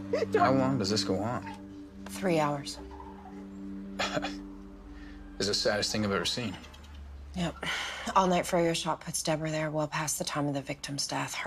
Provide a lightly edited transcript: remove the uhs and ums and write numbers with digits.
How long does this go on? 3 hours. It's the saddest thing I've ever seen. Yep. All-night Fourier shot puts Deborah there well past the time of the victim's death.